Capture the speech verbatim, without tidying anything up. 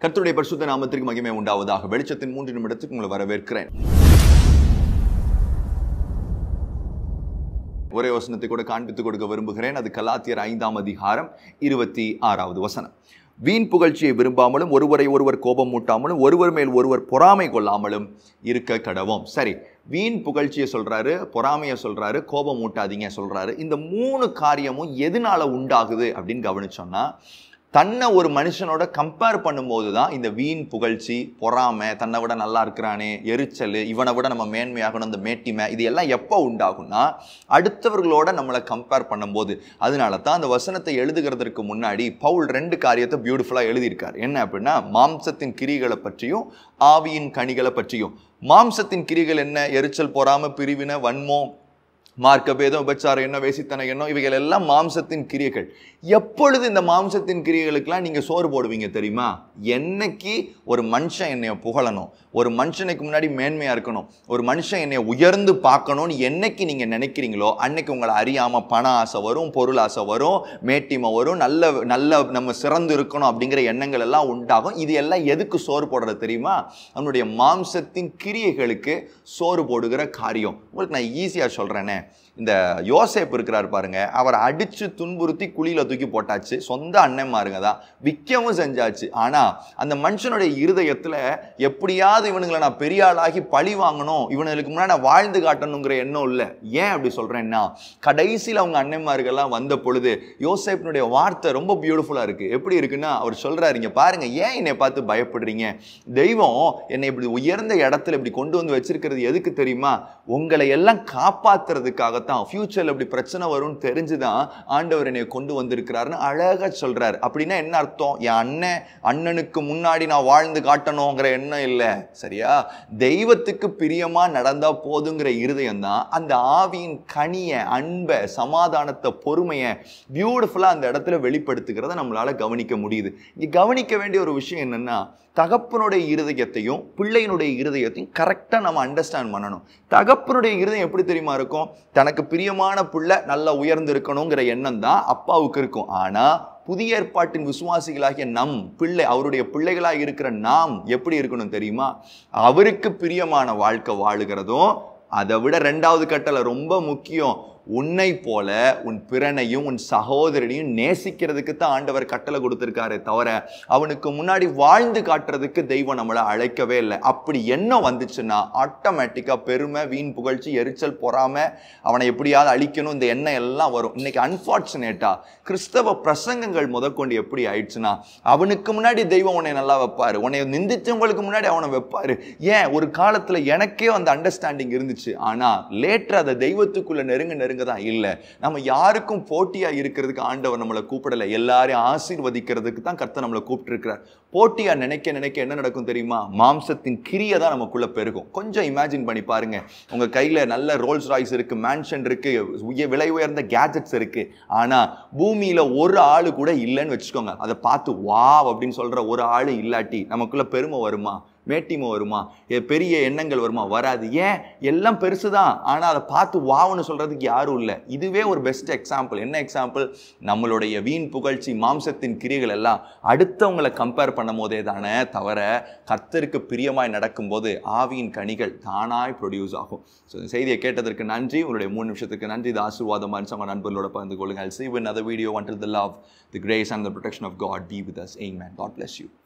கர்த்தருடைய பரிசுத்த நாமத்திற்கு மகிமை உண்டாவதாக. வெளிச்சத்தின் மூன்று நிமிடத்துக்கு உங்களை வரவேற்கிறேன். ஒரே வசனத்தை கூட காண்பித்துக் கொடுக்க விரும்புகிறேன். அது கலாத்தியர் ஐந்தாம் அதிகாரம் இருபத்தி ஆறாவது வசனம். வீண் புகழ்ச்சியை விரும்பாமலும் ஒருவரை ஒருவர் கோபம் மூட்டாமலும் ஒருவர் மேல் ஒருவர் பொறாமை கொள்ளாமலும் இருக்க கடவோம். சரி, வீண் புகழ்ச்சியை சொல்றாரு, பொறாமையை சொல்றாரு, கோபம் மூட்டாதீங்க சொல்றாரு. இந்த மூணு காரியமும் எதனால உண்டாகுது அப்படின்னு கவனிச்சோம்னா, தன்னை ஒரு மனுஷனோட கம்பேர் பண்ணும்போது தான் இந்த வீண் புகழ்ச்சி, பொறாமை, தன்னை விட நல்லா இருக்கிறானே, எரிச்சல், இவனை விட நம்ம மேன்மையாகணும், இந்த மேட்டிமை, இது எல்லாம் எப்போ உண்டாகும்னா அடுத்தவர்களோட நம்மளை கம்பேர் பண்ணும்போது. அதனால தான் அந்த வசனத்தை எழுதுகிறதுக்கு முன்னாடி பவுல் ரெண்டு காரியத்தை பியூட்டிஃபுல்லாக எழுதியிருக்கார். என்ன அப்படின்னா, மாம்சத்தின் கிரிகளை பற்றியும் ஆவியின் கனிகளை பற்றியும். மாம்சத்தின் கிரிகள் என்ன? எரிச்சல், பொறாமை, பிரிவினை, வன்மம், மார்க்க பேதம், உபச்சாரம் எண்ணம், வேசித்தன எண்ணம், இவைகள் எல்லாம் மாம்சத்தின் கிரியைகள். எப்பொழுது இந்த மாம்சத்தின் கிரியைகளுக்கெல்லாம் நீங்க சோறு போடுவீங்க தெரியுமா? என்னைக்கு ஒரு மனுஷன் என்னைய புகழணும், ஒரு மனுஷனுக்கு முன்னாடி மேன்மையா இருக்கணும், ஒரு மனுஷன் என்னைய உயர்ந்து பார்க்கணும்னு என்னைக்கு நீங்க நினைக்கிறீங்களோ அன்னைக்கு உங்களை அறியாம பண ஆசை வரும், பொருள் ஆசை வரும், மேட்டிமை வரும், நல்ல நல்ல நம்ம சிறந்து இருக்கணும் அப்படிங்கிற எண்ணங்கள் எல்லாம் உண்டாகும். இது எல்லாம் எதுக்கு சோறு போடுறது தெரியுமா? நம்மளுடைய மாம்சத்தின் கிரியைகளுக்கு சோறு போடுகிற காரியம். உங்களுக்கு நான் ஈஸியா சொல்றேனே, இந்த யோசேப்பு இருக்கிறார் பாருங்க, அவரை அடிச்சு துன்புறுத்தி குழியில தூக்கி போட்டாச்சு, சொந்த அண்ணன்மாருங்க தான், விற்கவும் செஞ்சாச்சு. ஆனா அந்த மனுஷனுடைய இருதயத்துல எப்படியாவது இவனுங்களை நான் பெரிய ஆளாகி பழி வாங்கணும், இவனுக்கு முன்னாடி நான் வாழ்ந்து காட்டணுங்கிற எண்ணம் இல்லை. ஏன் அப்படி சொல்றேன்னா, கடைசியில் அவங்க அண்ணன்மார்கள்லாம் வந்த பொழுது யோசேப்பினுடைய வார்த்தை ரொம்ப பியூட்டிஃபுல்லா இருக்கு. எப்படி இருக்குன்னா, அவர் சொல்றாரு, இங்க பாருங்க, ஏன் என்னை பார்த்து பயப்படுறீங்க? தெய்வம் என்னை இப்படி உயர்ந்த இடத்துல இப்படி கொண்டு வந்து வச்சிருக்கிறது எதுக்கு தெரியுமா? உங்களை எல்லாம் காப்பாத்துறதுக்காக தான். ஃபியூச்சர்ல இப்படி பிரச்சனை வரும்னு தெரிஞ்சுதான் ஆண்டவர் என்னை கொண்டு வந்திருக்கிறாருன்னு அழகா சொல்றாரு. அப்படின்னா என்ன அர்த்தம்? என் அண்ணன் அண்ணனுக்கு முன்னாடி நான் வாழ்ந்து காட்டணுங்கிற எண்ணம் இல்லை, சரியா? தெய்வத்துக்கு பிரியமா நடந்தா போதுங்கிற இருதயம் தான் அந்த ஆவியின் கனிய, அன்பை, சமாதானத்தை, பொறுமையை பியூட்டிஃபுல்லா அந்த இடத்துல வெளிப்படுத்துகிறத நம்மளால கவனிக்க முடியுது. இங்க கவனிக்க வேண்டிய ஒரு விஷயம் என்னன்னா, தகப்பனுடைய இருதயத்தையும் பிள்ளையினுடைய இருதயத்தையும் கரெக்டாக நம்ம அண்டர்ஸ்டாண்ட் பண்ணணும். தகப்பனுடைய இருதயம் எப்படி தெரியுமா இருக்கும்? தனக்கு பிரியமான பிள்ளை நல்லா உயர்ந்து இருக்கணுங்கிற எண்ணம் தான் அப்பாவுக்கு இருக்கும். ஆனால் புதிய ஏற்பாட்டின் விசுவாசிகளாகிய நம் பிள்ளை, அவருடைய பிள்ளைகளாக இருக்கிற நாம் எப்படி இருக்கணும் தெரியுமா? அவருக்கு பிரியமான வாழ்க்கை வாழுகிறதும், அதை விட ரெண்டாவது கட்டளை ரொம்ப முக்கியம், உன்னை போல உன் பிறனையும் உன் சகோதரனையும் நேசிக்கிறதுக்கு தான் ஆண்டவர் கட்டளை கொடுத்திருக்காரு தவிர அவனுக்கு முன்னாடி வாழ்ந்து காட்டுறதுக்கு தெய்வம் நம்மளை அழைக்கவே இல்லை. அப்படி என்ன வந்துச்சுன்னா ஆட்டோமேட்டிக்கா பெருமை, வீண் புகழ்ச்சி, எரிச்சல், பொறாமை, அவனை எப்படியாவது அழிக்கணும், இந்த எண்ணம் எல்லாம் வரும். இன்னைக்கு அன்பார்ச்சுனேட்டா கிறிஸ்தவ பிரசங்கங்கள் முதற்கொண்டு எப்படி ஆயிடுச்சுன்னா, அவனுக்கு முன்னாடி தெய்வம் உன்னை நல்லா வைப்பாரு, உன்னை நிந்திச்சவங்களுக்கு முன்னாடி அவனை வைப்பாரு. ஏன்? ஒரு காலத்துல எனக்கே அந்த அண்டர்ஸ்டாண்டிங் இருந்துச்சு. ஆனா லேட்டர் அதை தெய்வத்துக்குள்ள நெருங்க நெருங்க தான் இல்லை. நம்ம யாருக்கும் போட்டியா இருக்கிறதுக்கு ஆண்டவர் நம்மளை கூப்பிடலை, எல்லாரையும் ஆசீர்வதிக்கிறதுக்கு தான் கர்த்தர் நம்மளை கூப்பிட்டு இருக்கிறார். போட்டியா நினைக்க நினைக்க என்ன நடக்கும் தெரியுமா? மாம்சத்தின் கிரியை தான் நமக்குள்ள பெருகும். கொஞ்சம் இமேஜின் பண்ணி பாருங்க, உங்க கையில நல்ல ரோல்ஸ் ராய்ஸ் இருக்கு, மேன்ஷன் இருக்கு, விலை உயர்ந்த கேஜெட்ஸ் இருக்கு, ஆனா பூமியில ஒரு ஆளு கூட இல்லைன்னு வச்சுக்கோங்க. அதை பார்த்து வாவ் அப்படின்னு சொல்ற ஒரு ஆளு இல்லாட்டி நமக்குள்ள பெருமை வருமா? மேட்டிமை வருமா? பெரிய எண்ணங்கள் வருமா? வராது. ஏன்? எல்லாம் பெருசுதான், ஆனா அதை பார்த்து வாவுன்னு சொல்றதுக்கு யாரும் இல்லை. இதுவே ஒரு பெஸ்ட் எக்ஸாம்பிள். என்ன எக்ஸாம்பிள்? நம்மளுடைய வீண் புகழ்ச்சி, மாம்சத்தின் கிரிகள் எல்லாம் அடுத்தவங்களை கம்பேர் பண்ணும் போதே தானே தவிர கர்த்தருக்கு பிரியமாய் நடக்கும்போது ஆவியின் கனிகள் தானாய் ப்ரொடியூஸ் ஆகும். ஸோ இந்த செய்தியை கேட்டதற்கு நன்றி. உங்களுடைய மூணு நிமிஷத்துக்கு நன்றி. இது ஆசீர்வாதமா இருந்துச்சு. உங்க நண்பர்களோட பகிர்ந்து கொள்ளுங்கள். See you in another video. Until the love, the grace and the protection of God be with us. Amen. God bless you.